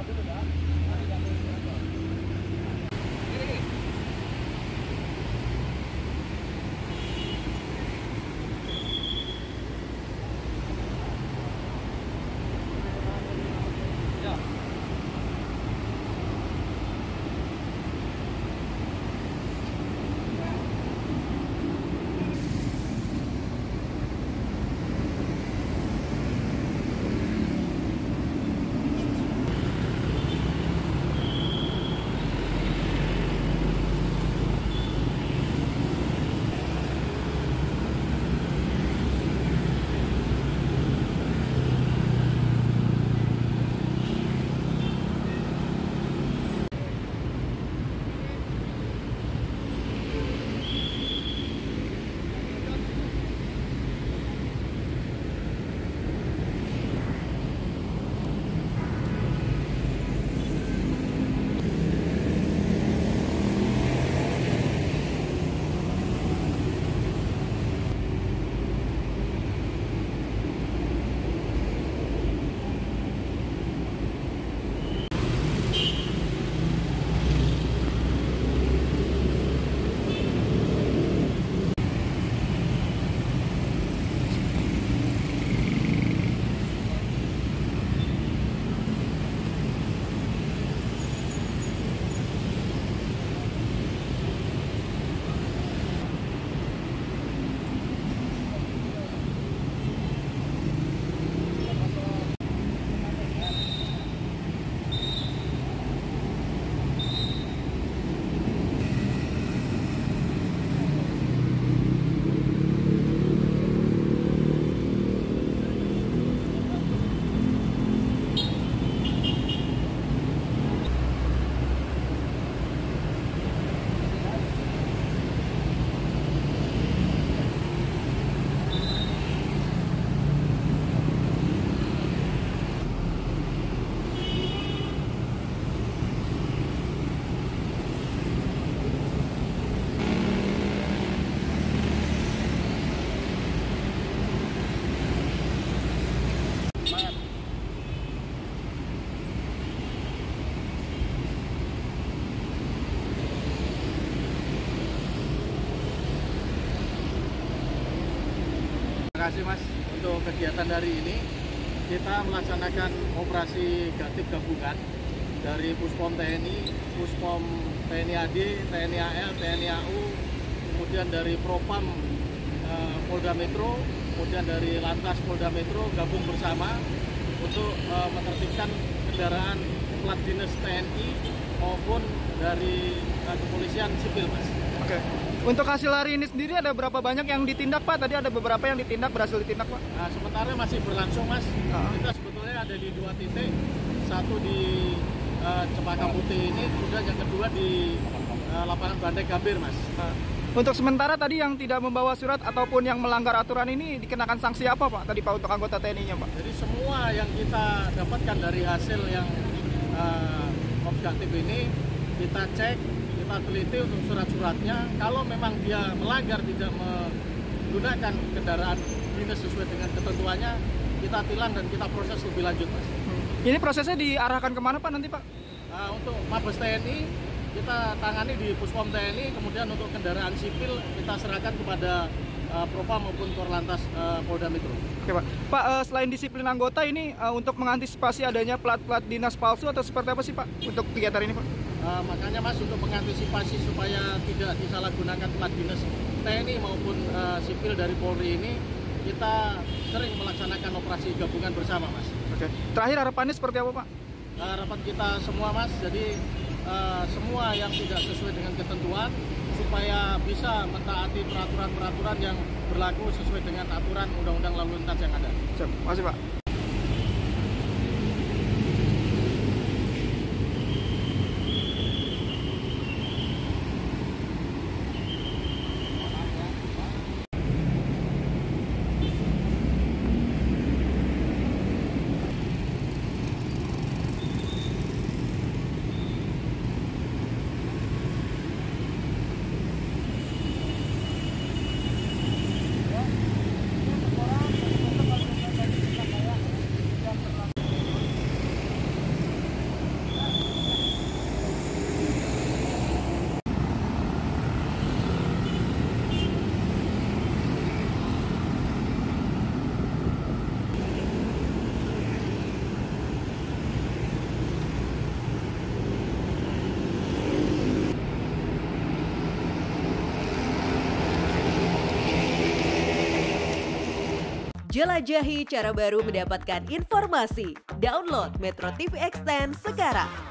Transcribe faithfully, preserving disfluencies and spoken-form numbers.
Terima kasih Mas untuk kegiatan hari ini. Kita melaksanakan operasi gatip gabungan dari Puspom T N I, Puspom T N I A D, T N I A L, T N I A U, kemudian dari Propam eh, Polda Metro, kemudian dari Lantas Polda Metro gabung bersama untuk eh, menertibkan kendaraan plat dinas T N I maupun dari eh, kepolisian sipil, Mas. Oke. Untuk hasil hari ini sendiri ada berapa banyak yang ditindak, Pak? Tadi ada beberapa yang ditindak, berhasil ditindak, Pak? Nah, sementara masih berlangsung, Mas. Uh-huh. Kita sebetulnya ada di dua titik. Satu di uh, Cempaka Putih ini, kemudian yang kedua di uh, lapangan Bandai Gambir, Mas. Uh. Untuk sementara tadi yang tidak membawa surat ataupun yang melanggar aturan ini dikenakan sanksi apa, Pak? Tadi Pak untuk anggota T N I-nya, Pak? Jadi semua yang kita dapatkan dari hasil yang uh, objektif ini kita cek, kita teliti untuk surat-suratnya. Kalau memang dia melanggar, tidak menggunakan kendaraan dinas sesuai dengan ketentuannya, kita tilang dan kita proses lebih lanjut, Mas. Hmm. Ini prosesnya diarahkan kemana, Pak, nanti, Pak? Nah, untuk Mabes T N I kita tangani di Puspom T N I, kemudian untuk kendaraan sipil kita serahkan kepada uh, Propam maupun Korlantas uh, Polda Metro. Oke, Pak. Pak, uh, selain disiplin anggota ini uh, untuk mengantisipasi adanya plat-plat dinas palsu atau seperti apa sih, Pak, untuk kegiatan ini, Pak? Uh, makanya, Mas, untuk mengantisipasi supaya tidak disalahgunakan plat dinas T N I maupun uh, sipil dari Polri ini, kita sering melaksanakan operasi gabungan bersama, Mas. Oke. Terakhir harapannya seperti apa, Pak? Uh, harapan kita semua, Mas, jadi uh, semua yang tidak sesuai dengan ketentuan supaya bisa mentaati peraturan-peraturan yang berlaku sesuai dengan aturan undang-undang lalu lintas yang ada. Siap. Terima kasih, Pak. Jelajahi cara baru mendapatkan informasi. Download Metro T V Extend sekarang.